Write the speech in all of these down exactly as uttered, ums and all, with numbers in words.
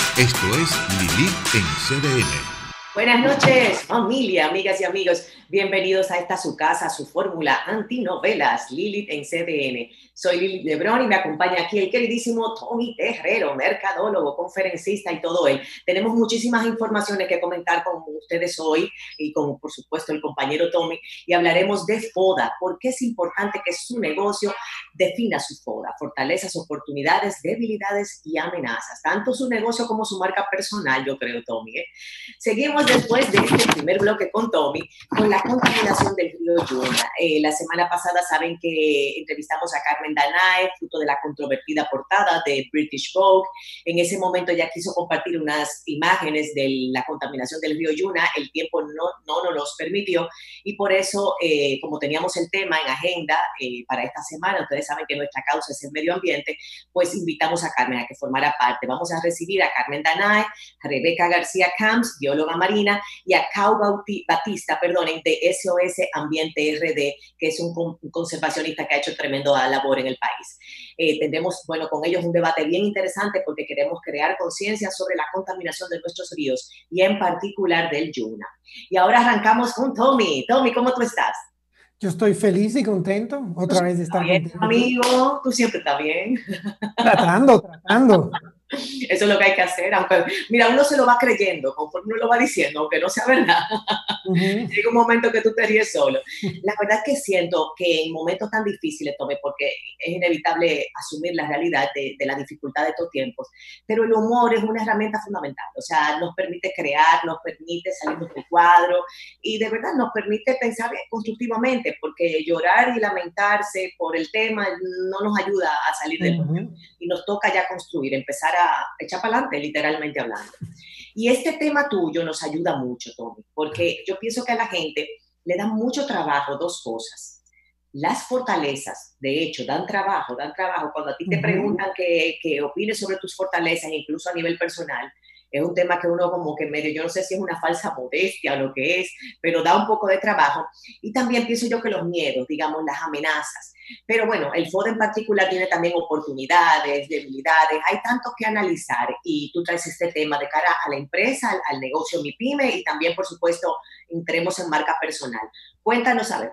Esto es Lilith en C D N. Buenas noches, familia, amigas y amigos. Bienvenidos a esta su casa, su fórmula antinovelas, Lilith en C D N. Soy Lilith Lebrón y me acompaña aquí el queridísimo Tommy Terrero, mercadólogo, conferencista y todo él. Tenemos muchísimas informaciones que comentar con ustedes hoy y con, por supuesto, el compañero Tommy. Y hablaremos de FODA, porque es importante que su negocio defina su FODA, fortalezas, oportunidades, debilidades y amenazas. Tanto su negocio como su marca personal, yo creo, Tommy. ¿eh? Seguimos después de este primer bloque con Tommy, con la contaminación del río Yuna. Eh, la semana pasada saben que entrevistamos a Carmen Danae, fruto de la controvertida portada de British Vogue. En ese momento ya quiso compartir unas imágenes de la contaminación del río Yuna. El tiempo no, no nos los permitió y por eso, eh, como teníamos el tema en agenda eh, para esta semana, ustedes saben que nuestra causa es el medio ambiente, pues invitamos a Carmen a que formara parte. Vamos a recibir a Carmen Danae, a Rebeca García Camps, bióloga marina, y a Cao Batista, perdonen, de S O S Ambiente R D, que es un, un conservacionista que ha hecho tremenda labor en el país. Eh, tendremos, bueno, con ellos un debate bien interesante porque queremos crear conciencia sobre la contaminación de nuestros ríos y en particular del Yuna. Y ahora arrancamos con Tommy. Tommy, ¿cómo tú estás? Yo estoy feliz y contento otra vez de estar bien, contigo. Amigo, tú siempre estás bien. Tratando, tratando. Eso es lo que hay que hacer, aunque, mira, uno se lo va creyendo, conforme uno lo va diciendo, aunque no sea verdad. Uh-huh. Llega un momento que tú te ríes solo. La verdad es que siento que en momentos tan difíciles, Tomé, porque es inevitable asumir la realidad de, de la dificultad de estos tiempos, pero el humor es una herramienta fundamental, o sea, nos permite crear, nos permite salirnos del cuadro y de verdad nos permite pensar constructivamente, porque llorar y lamentarse por el tema no nos ayuda a salir del uh-huh. mundo y nos toca ya construir, empezar a a echar para adelante, literalmente hablando. Y este tema tuyo nos ayuda mucho, Tommy, porque yo pienso que a la gente le dan mucho trabajo dos cosas. Las fortalezas, de hecho, dan trabajo, dan trabajo. Cuando a ti te uh-huh. preguntan que, que opines sobre tus fortalezas, incluso a nivel personal, es un tema que uno como que medio, yo no sé si es una falsa modestia o lo que es, pero da un poco de trabajo. Y también pienso yo que los miedos, digamos, las amenazas. Pero bueno, el FODA en particular tiene también oportunidades, debilidades, hay tanto que analizar y tú traes este tema de cara a la empresa, al, al negocio MIPYME y también, por supuesto, entremos en marca personal. Cuéntanos, a ver.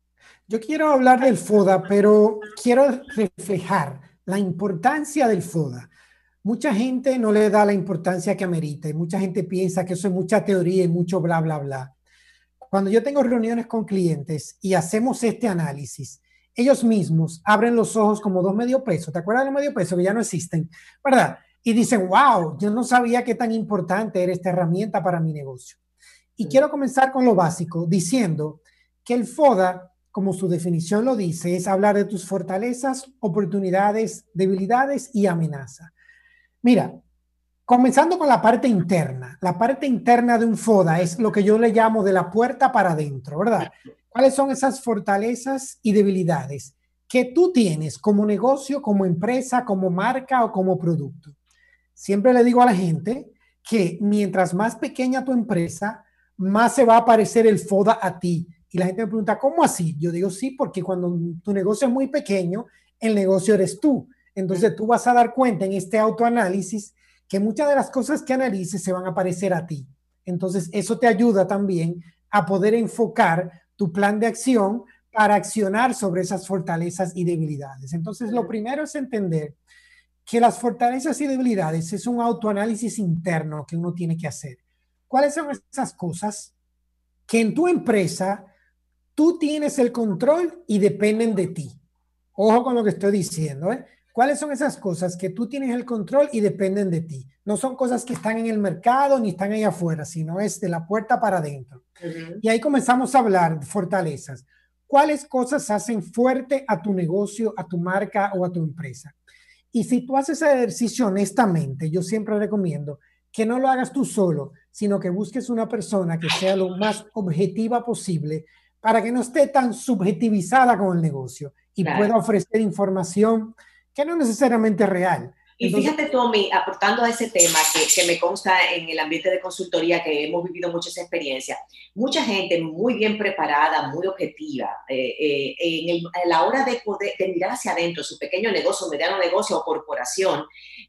Yo quiero hablar del FODA, pero quiero reflejar la importancia del FODA. Mucha gente no le da la importancia que amerita y mucha gente piensa que eso es mucha teoría y mucho bla, bla, bla. Cuando yo tengo reuniones con clientes y hacemos este análisis, ellos mismos abren los ojos como dos medio pesos. ¿Te acuerdas de los medio pesos que ya no existen? ¿Verdad? Y dicen, wow, yo no sabía qué tan importante era esta herramienta para mi negocio. Y quiero comenzar con lo básico, diciendo que el FODA, como su definición lo dice, es hablar de tus fortalezas, oportunidades, debilidades y amenazas. Mira, comenzando con la parte interna. La parte interna de un FODA es lo que yo le llamo de la puerta para adentro, ¿verdad? ¿Cuáles son esas fortalezas y debilidades que tú tienes como negocio, como empresa, como marca o como producto? Siempre le digo a la gente que mientras más pequeña tu empresa, más se va a parecer el FODA a ti. Y la gente me pregunta, ¿cómo así? Yo digo, sí, porque cuando tu negocio es muy pequeño, el negocio eres tú. Entonces tú vas a dar cuenta en este autoanálisis que muchas de las cosas que analices se van a parecer a ti. Entonces eso te ayuda también a poder enfocar tu plan de acción para accionar sobre esas fortalezas y debilidades. Entonces lo primero es entender que las fortalezas y debilidades es un autoanálisis interno que uno tiene que hacer. ¿Cuáles son esas cosas que en tu empresa tú tienes el control y dependen de ti? Ojo con lo que estoy diciendo, ¿eh? ¿Cuáles son esas cosas que tú tienes el control y dependen de ti? No son cosas que están en el mercado ni están ahí afuera, sino es de la puerta para adentro. Uh-huh. Y ahí comenzamos a hablar de fortalezas. ¿Cuáles cosas hacen fuerte a tu negocio, a tu marca o a tu empresa? Y si tú haces ese ejercicio honestamente, yo siempre recomiendo que no lo hagas tú solo, sino que busques una persona que sea lo más objetiva posible para que no esté tan subjetivizada con el negocio y claro, pueda ofrecer información que no necesariamente es real. Y entonces, fíjate, Tommy, aportando a ese tema que, que me consta en el ambiente de consultoría, que hemos vivido mucha esa experiencia, mucha gente muy bien preparada, muy objetiva, eh, eh, en, el, en la hora de, poder, de mirar hacia adentro su pequeño negocio, mediano negocio o corporación,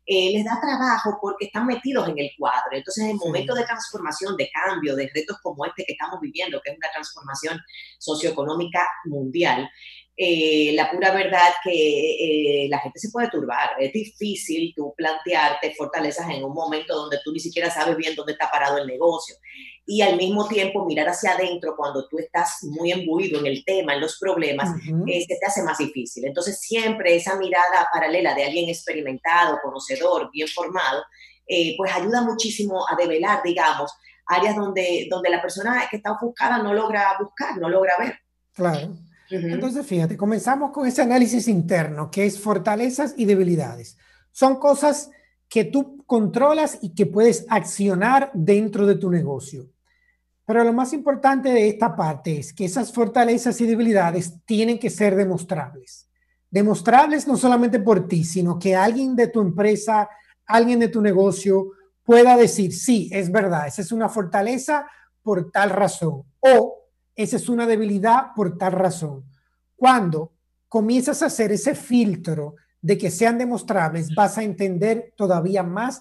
eh, les da trabajo porque están metidos en el cuadro. Entonces, en momentos de transformación, de cambio, de retos como este que estamos viviendo, que es una transformación socioeconómica mundial, eh, la pura verdad que eh, la gente se puede turbar. Es difícil tú plantearte fortalezas en un momento donde tú ni siquiera sabes bien dónde está parado el negocio. Y al mismo tiempo mirar hacia adentro cuando tú estás muy embuido en el tema, en los problemas, uh-huh. eh, se te hace más difícil. Entonces siempre esa mirada paralela de alguien experimentado, conocedor, bien formado, eh, pues ayuda muchísimo a develar, digamos, áreas donde, donde la persona que está ofuscada no logra buscar, no logra ver. Claro. Uh-huh. Entonces, fíjate, comenzamos con ese análisis interno, que es fortalezas y debilidades. Son cosas que tú controlas y que puedes accionar dentro de tu negocio. Pero lo más importante de esta parte es que esas fortalezas y debilidades tienen que ser demostrables. Demostrables no solamente por ti, sino que alguien de tu empresa, alguien de tu negocio pueda decir, sí, es verdad, esa es una fortaleza por tal razón, o esa es una debilidad por tal razón. Cuando comienzas a hacer ese filtro de que sean demostrables, vas a entender todavía más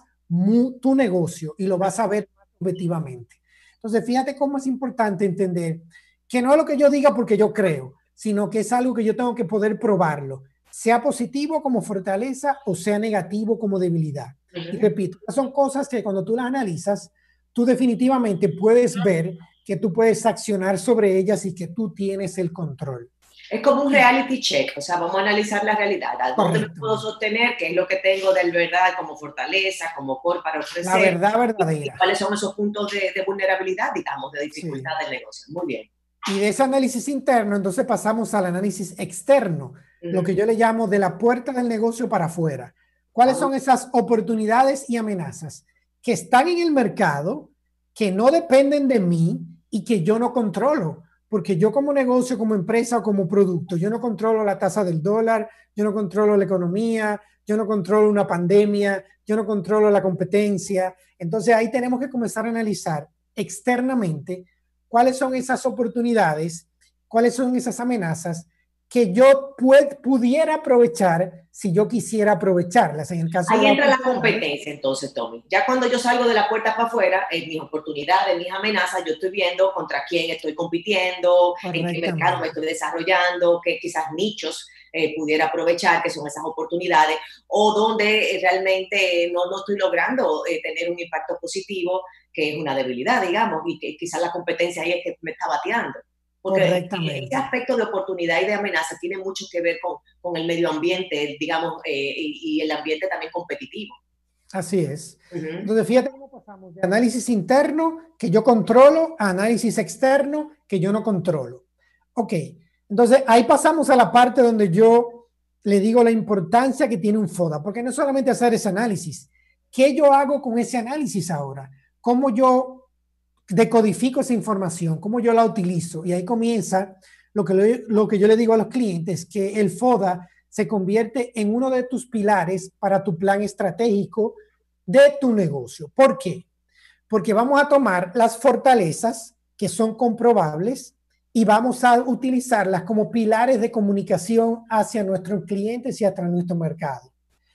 tu negocio y lo vas a ver objetivamente. Entonces, fíjate cómo es importante entender que no es lo que yo diga porque yo creo, sino que es algo que yo tengo que poder probarlo, sea positivo como fortaleza o sea negativo como debilidad. Uh-huh. Y repito, son cosas que cuando tú las analizas, tú definitivamente puedes ver que tú puedes accionar sobre ellas y que tú tienes el control. Es como un reality check, o sea, vamos a analizar la realidad, a dónde me puedo sostener, qué es lo que tengo de verdad como fortaleza, como core para ofrecer. La verdad verdadera. Y cuáles son esos puntos de, de vulnerabilidad, digamos, de dificultad sí. del negocio. Muy bien. Y de ese análisis interno, entonces pasamos al análisis externo, uh-huh. lo que yo le llamo de la puerta del negocio para afuera. ¿Cuáles uh-huh. son esas oportunidades y amenazas que están en el mercado, que no dependen de mí y que yo no controlo? Porque yo como negocio, como empresa o como producto, yo no controlo la tasa del dólar, yo no controlo la economía, yo no controlo una pandemia, yo no controlo la competencia. Entonces ahí tenemos que comenzar a analizar externamente cuáles son esas oportunidades, cuáles son esas amenazas que yo pued, pudiera aprovechar si yo quisiera aprovecharlas. En el caso Ahí de entra la competencia entonces, Tommy. Ya cuando yo salgo de la puerta para afuera, en mis oportunidades, mis amenazas, yo estoy viendo contra quién estoy compitiendo, en qué mercado me estoy desarrollando, qué quizás nichos eh, pudiera aprovechar, que son esas oportunidades, o donde eh, realmente no, no estoy logrando eh, tener un impacto positivo, que es una debilidad, digamos, y que quizás la competencia ahí es que me está bateando. Porque este aspecto de oportunidad y de amenaza tiene mucho que ver con, con el medio ambiente, digamos, eh, y, y el ambiente también competitivo. Así es. Uh-huh. Entonces, fíjate cómo pasamos de análisis interno que yo controlo a análisis externo que yo no controlo. Ok, entonces ahí pasamos a la parte donde yo le digo la importancia que tiene un FODA, porque no es solamente hacer ese análisis. ¿Qué yo hago con ese análisis ahora? ¿Cómo yo decodifico esa información, cómo yo la utilizo? Y ahí comienza lo que, le, lo que yo le digo a los clientes, que el FODA se convierte en uno de tus pilares para tu plan estratégico de tu negocio. ¿Por qué? Porque vamos a tomar las fortalezas que son comprobables y vamos a utilizarlas como pilares de comunicación hacia nuestros clientes y hacia nuestro mercado.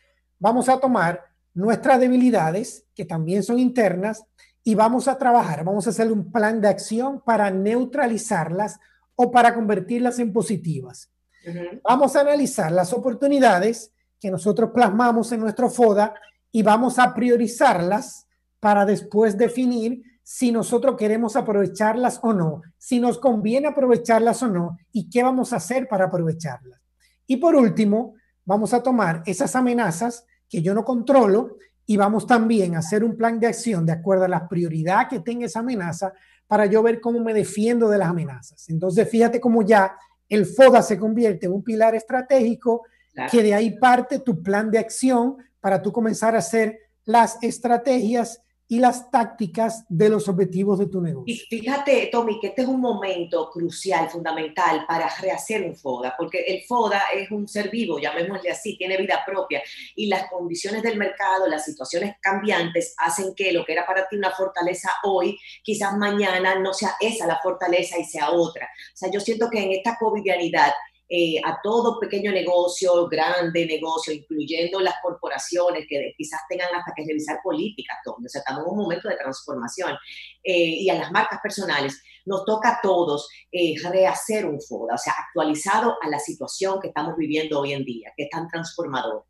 Vamos a tomar nuestras debilidades, que también son internas, y vamos a trabajar, vamos a hacer un plan de acción para neutralizarlas o para convertirlas en positivas. Uh-huh. Vamos a analizar las oportunidades que nosotros plasmamos en nuestro FODA y vamos a priorizarlas para después definir si nosotros queremos aprovecharlas o no, si nos conviene aprovecharlas o no y qué vamos a hacer para aprovecharlas. Y por último, vamos a tomar esas amenazas que yo no controlo y vamos también a hacer un plan de acción de acuerdo a la prioridad que tenga esa amenaza para yo ver cómo me defiendo de las amenazas. Entonces, fíjate cómo ya el FODA se convierte en un pilar estratégico, claro, que de ahí parte tu plan de acción para tú comenzar a hacer las estrategias y las tácticas de los objetivos de tu negocio. Y fíjate, Tommy, que este es un momento crucial, fundamental para rehacer un FODA, porque el FODA es un ser vivo, llamémosle así, tiene vida propia, y las condiciones del mercado, las situaciones cambiantes hacen que lo que era para ti una fortaleza hoy, quizás mañana no sea esa la fortaleza y sea otra. O sea, yo siento que en esta covidianidad eh, a todo pequeño negocio, grande negocio, incluyendo las corporaciones que quizás tengan hasta que revisar políticas, Tommy. O sea, estamos en un momento de transformación. Eh, y a las marcas personales, nos toca a todos eh, rehacer un FODA, o sea, actualizado a la situación que estamos viviendo hoy en día, que es tan transformador.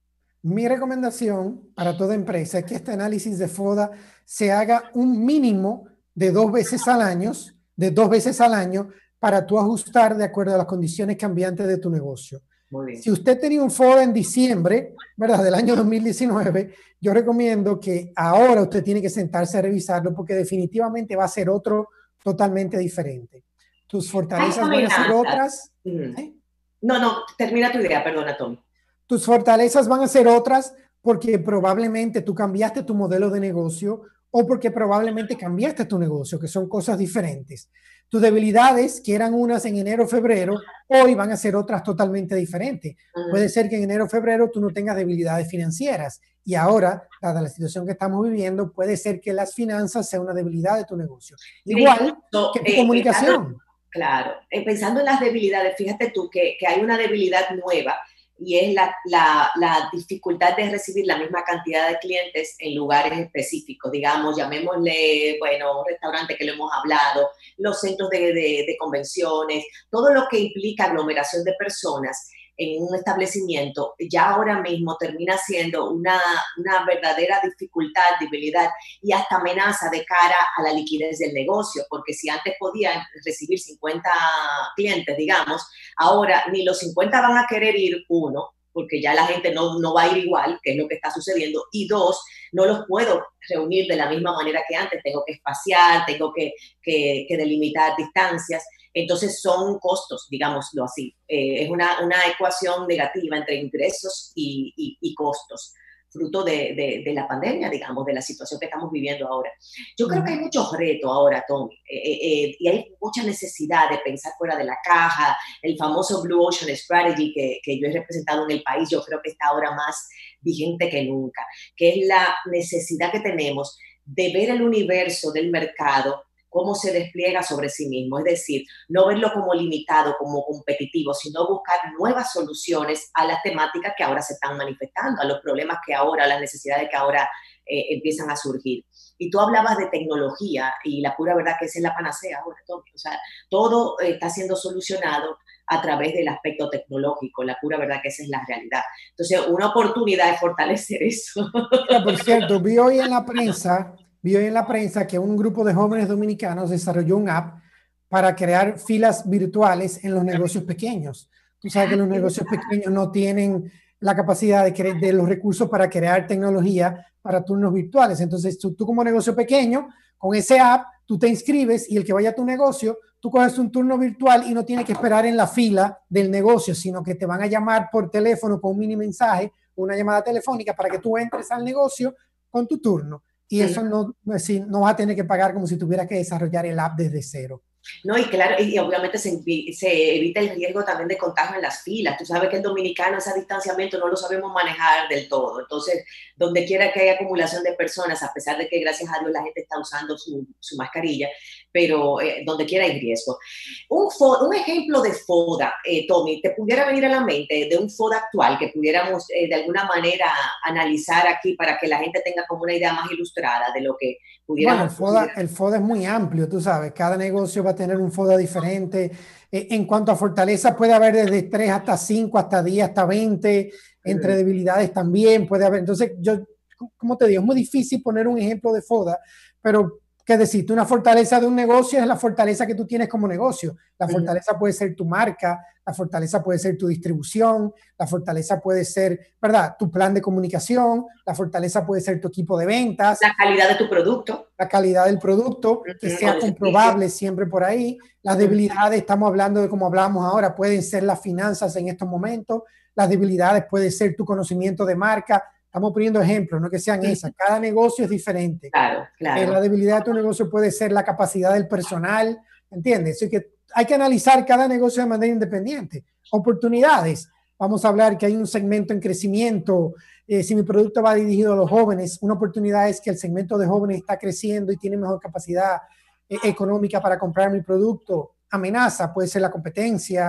Mi recomendación para toda empresa es que este análisis de FODA se haga un mínimo de dos veces al año, de dos veces al año, para tú ajustar de acuerdo a las condiciones cambiantes de tu negocio. Muy bien. Si usted tenía un FODA en diciembre, ¿verdad?, del año dos mil diecinueve, yo recomiendo que ahora usted tiene que sentarse a revisarlo porque definitivamente va a ser otro totalmente diferente. Tus fortalezas van a ser otras. Mm. ¿Eh? No, no, termina tu idea, perdona, Tommy. Tus fortalezas van a ser otras porque probablemente tú cambiaste tu modelo de negocio o porque probablemente cambiaste tu negocio, que son cosas diferentes. Tus debilidades, que eran unas en enero o febrero, hoy van a ser otras totalmente diferentes. Uh-huh. Puede ser que en enero o febrero tú no tengas debilidades financieras y ahora, dada la situación que estamos viviendo, puede ser que las finanzas sean una debilidad de tu negocio. Igual so, que tu eh, comunicación. Pensando, claro, eh, pensando en las debilidades, fíjate tú que, que hay una debilidad nueva y es la, la, la dificultad de recibir la misma cantidad de clientes en lugares específicos, digamos, llamémosle, bueno, un restaurante que lo hemos hablado, los centros de, de, de convenciones, todo lo que implica aglomeración de personas en un establecimiento, ya ahora mismo termina siendo una, una verdadera dificultad, debilidad y hasta amenaza de cara a la liquidez del negocio, porque si antes podían recibir cincuenta clientes, digamos, ahora ni los cincuenta van a querer ir, uno, porque ya la gente no, no va a ir igual, que es lo que está sucediendo, y dos, no los puedo reunir de la misma manera que antes, tengo que espaciar, tengo que, que, que delimitar distancias. Entonces son costos, digámoslo así. Eh, es una, una ecuación negativa entre ingresos y, y, y costos, fruto de, de, de la pandemia, digamos, de la situación que estamos viviendo ahora. Yo creo que hay muchos retos ahora, Tommy, eh, eh, y hay mucha necesidad de pensar fuera de la caja. El famoso Blue Ocean Strategy que, que yo he representado en el país, yo creo que está ahora más vigente que nunca, que es la necesidad que tenemos de ver el universo del mercado cómo se despliega sobre sí mismo, es decir, no verlo como limitado, como competitivo, sino buscar nuevas soluciones a las temáticas que ahora se están manifestando, a los problemas que ahora, a las necesidades que ahora eh, empiezan a surgir. Y tú hablabas de tecnología y la pura verdad que esa es la panacea ahora, Tommy. O sea, todo eh, está siendo solucionado a través del aspecto tecnológico, la pura verdad que esa es la realidad. Entonces, una oportunidad de fortalecer eso. Mira, por cierto, vi hoy en la prensa... Vi hoy en la prensa que un grupo de jóvenes dominicanos desarrolló un app para crear filas virtuales en los negocios pequeños. Tú sabes que los negocios pequeños no tienen la capacidad de, de los recursos para crear tecnología para turnos virtuales. Entonces, tú, tú como negocio pequeño, con ese app, tú te inscribes y el que vaya a tu negocio, tú coges un turno virtual y no tienes que esperar en la fila del negocio, sino que te van a llamar por teléfono con un mini mensaje, una llamada telefónica para que tú entres al negocio con tu turno. Y sí. Eso no, sí, no vas a tener que pagar como si tuvieras que desarrollar el app desde cero. No, y claro, y obviamente se, se evita el riesgo también de contagio en las filas. Tú sabes que el dominicano ese distanciamiento no lo sabemos manejar del todo. Entonces, donde quiera que haya acumulación de personas, a pesar de que gracias a Dios la gente está usando su, su mascarilla, pero eh, donde quiera hay riesgo. Un, FODA, un ejemplo de FODA, eh, Tommy, ¿te pudiera venir a la mente de un FODA actual que pudiéramos eh, de alguna manera analizar aquí para que la gente tenga como una idea más ilustrada de lo que pudiéramos... Bueno, el FODA, el FODA es muy amplio, tú sabes, cada negocio va a tener un FODA diferente. Eh, en cuanto a fortaleza, puede haber desde tres hasta cinco, hasta diez, hasta veinte, entre debilidades también puede haber. Entonces, yo, como te digo, es muy difícil poner un ejemplo de FODA, pero ¿qué decirte? Una fortaleza de un negocio es la fortaleza que tú tienes como negocio. La fortaleza puede ser tu marca, la fortaleza puede ser tu distribución, la fortaleza puede ser, ¿verdad?, tu plan de comunicación, la fortaleza puede ser tu equipo de ventas. La calidad de tu producto. La calidad del producto, que sea comprobable siempre por ahí. Las debilidades, estamos hablando de como hablamos ahora, pueden ser las finanzas en estos momentos. Las debilidades puede ser tu conocimiento de marca. Estamos poniendo ejemplos, no que sean esas. Cada negocio es diferente. Claro, claro. Eh, la debilidad de tu negocio puede ser la capacidad del personal, ¿entiendes? Así que hay que analizar cada negocio de manera independiente. Oportunidades. Vamos a hablar que hay un segmento en crecimiento. Eh, si mi producto va dirigido a los jóvenes, una oportunidad es que el segmento de jóvenes está creciendo y tiene mejor capacidad eh, económica para comprar mi producto. Amenaza puede ser la competencia,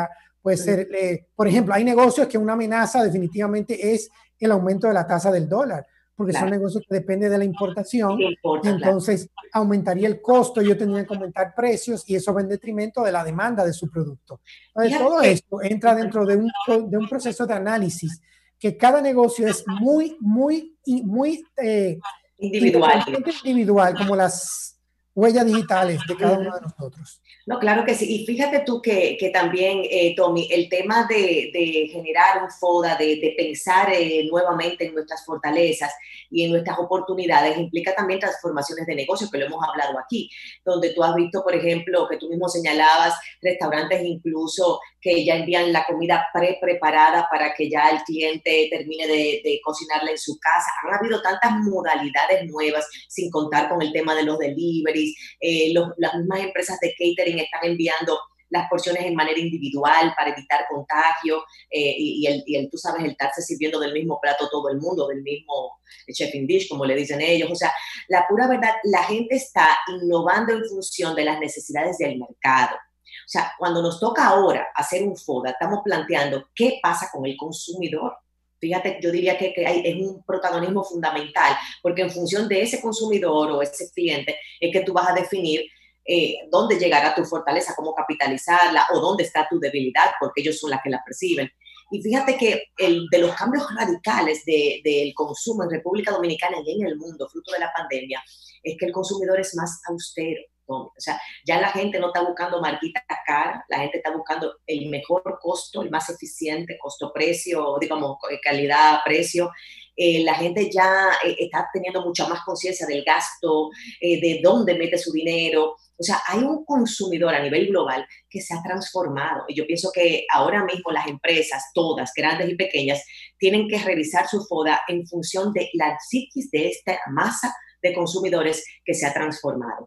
puede ser, eh, por ejemplo, hay negocios que una amenaza definitivamente es el aumento de la tasa del dólar, porque claro, son negocios que dependen de la importación, importa, y entonces claro, aumentaría el costo, ellos tendrían que aumentar precios y eso va en detrimento de la demanda de su producto. Entonces, todo que, esto entra dentro de un, de un proceso de análisis que cada negocio es muy, muy, muy eh, individual. individual, como las huellas digitales de cada uno de nosotros. No, claro que sí. Y fíjate tú que, que también, eh, Tommy, el tema de, de generar un FODA, de, de pensar eh, nuevamente en nuestras fortalezas y en nuestras oportunidades, implica también transformaciones de negocios, que lo hemos hablado aquí, donde tú has visto, por ejemplo, que tú mismo señalabas, restaurantes incluso que ya envían la comida pre-preparada para que ya el cliente termine de, de cocinarla en su casa. Han habido tantas modalidades nuevas, sin contar con el tema de los deliveries, eh, los, las mismas empresas de catering están enviando las porciones en manera individual para evitar contagio eh, y, y, el, y el, tú sabes, el estarse sirviendo del mismo plato todo el mundo, del mismo chefing dish, como le dicen ellos. O sea, la pura verdad, la gente está innovando en función de las necesidades del mercado. O sea, cuando nos toca ahora hacer un FODA, estamos planteando qué pasa con el consumidor. Fíjate, yo diría que, que hay, es un protagonismo fundamental, porque en función de ese consumidor o ese cliente es que tú vas a definir eh, dónde llegará tu fortaleza, cómo capitalizarla o dónde está tu debilidad, porque ellos son las que la perciben. Y fíjate que el, de los cambios radicales de, del consumo en República Dominicana y en el mundo, fruto de la pandemia, es que el consumidor es más austero. O sea, ya la gente no está buscando marquitas caras, la gente está buscando el mejor costo, el más eficiente, costo-precio, digamos, calidad-precio. Eh, la gente ya eh, está teniendo mucha más conciencia del gasto, eh, de dónde mete su dinero. O sea, hay un consumidor a nivel global que se ha transformado. Y yo pienso que ahora mismo las empresas, todas, grandes y pequeñas, tienen que revisar su FODA en función de la psiquis de esta masa de consumidores que se ha transformado.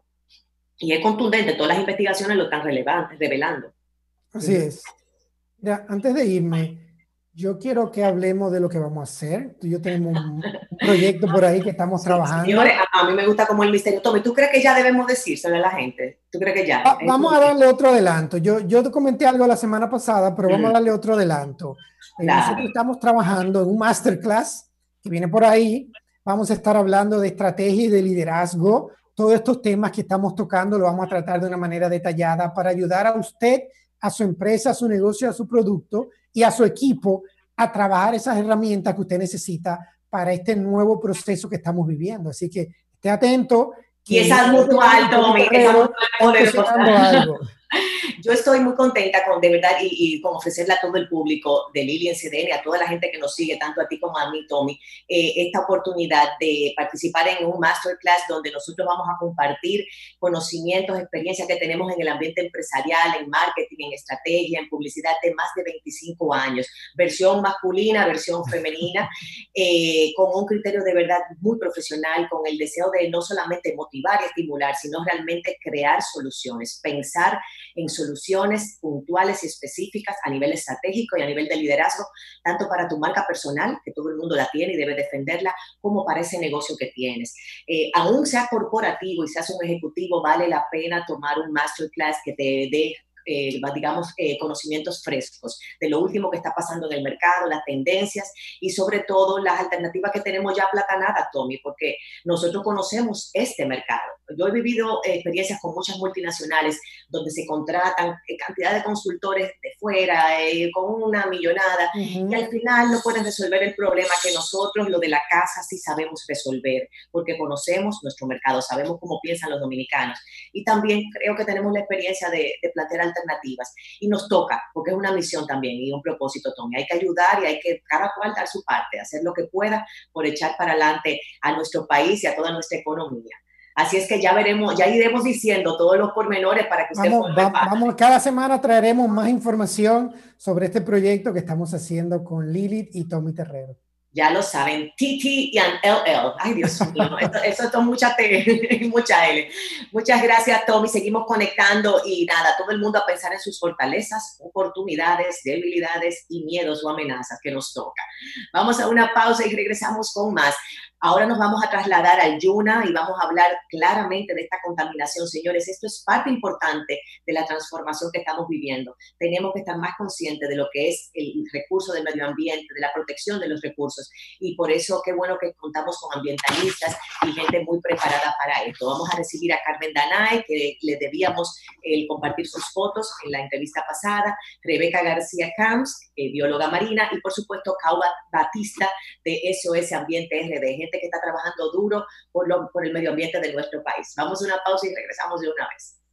Y es contundente, todas las investigaciones lo están relevantes, revelando. Así es. Mira, antes de irme, yo quiero que hablemos de lo que vamos a hacer. Tú y yo tenemos un, un proyecto por ahí que estamos sí, trabajando. Señores, a, a mí me gusta como el misterio. Tommy, ¿tú crees que ya debemos decírselo a la gente? ¿Tú crees que ya? Va, vamos a darle otro adelanto. Yo, yo te comenté algo la semana pasada, pero vamos mm. a darle otro adelanto. Eh, claro. Nosotros estamos trabajando en un masterclass que viene por ahí. Vamos a estar hablando de estrategia y de liderazgo. Todos estos temas que estamos tocando lo vamos a tratar de una manera detallada para ayudar a usted, a su empresa, a su negocio, a su producto y a su equipo a trabajar esas herramientas que usted necesita para este nuevo proceso que estamos viviendo. Así que esté atento. Y esa mutual, Tommy, esa mutual algo. Yo estoy muy contenta con, de verdad, y, y con ofrecerle a todo el público de Lili en C D N, a toda la gente que nos sigue, tanto a ti como a mí, Tommy, eh, esta oportunidad de participar en un masterclass donde nosotros vamos a compartir conocimientos, experiencias que tenemos en el ambiente empresarial, en marketing, en estrategia, en publicidad de más de veinticinco años, versión masculina, versión femenina, eh, con un criterio de verdad muy profesional, con el deseo de no solamente motivar y estimular, sino realmente crear soluciones, pensar en soluciones puntuales y específicas a nivel estratégico y a nivel de liderazgo, tanto para tu marca personal, que todo el mundo la tiene y debe defenderla, como para ese negocio que tienes. Eh, aún sea corporativo y seas un ejecutivo, vale la pena tomar un masterclass que te dé Eh, digamos, eh, conocimientos frescos de lo último que está pasando en el mercado, las tendencias y sobre todo las alternativas que tenemos ya aplatanadas, Tommy, porque nosotros conocemos este mercado. Yo he vivido eh, experiencias con muchas multinacionales donde se contratan eh, cantidad de consultores de fuera eh, con una millonada uh-huh. y al final no pueden resolver el problema que nosotros, lo de la casa, sí sabemos resolver porque conocemos nuestro mercado, sabemos cómo piensan los dominicanos y también creo que tenemos la experiencia de, de plantear alternativas y nos toca, porque es una misión también y un propósito, Tommy. Hay que ayudar y hay que cada cual dar su parte, hacer lo que pueda por echar para adelante a nuestro país y a toda nuestra economía. Así es que ya veremos, ya iremos diciendo todos los pormenores para que usted vamos, va, vamos, cada semana traeremos más información sobre este proyecto que estamos haciendo con Lilith y Tommy Terrero. Ya lo saben, T T y L L. Ay, Dios mío, esto, eso es mucha T, mucha L. Muchas gracias, Tommy. Seguimos conectando y nada, todo el mundo a pensar en sus fortalezas, oportunidades, debilidades y miedos o amenazas que nos toca. Vamos a una pausa y regresamos con más. Ahora nos vamos a trasladar al Yuna y vamos a hablar claramente de esta contaminación. Señores, esto es parte importante de la transformación que estamos viviendo. Tenemos que estar más conscientes de lo que es el recurso del medio ambiente, de la protección de los recursos. Y por eso, qué bueno que contamos con ambientalistas y gente muy preparada para esto. Vamos a recibir a Carmen Danay, que le debíamos el compartir sus fotos en la entrevista pasada, Rebeca García Camps, eh, bióloga marina, y por supuesto, Cau Batista, de S O S Ambiente R D, gente que está trabajando duro por, lo, por el medio ambiente de nuestro país. Vamos a una pausa y regresamos de una vez.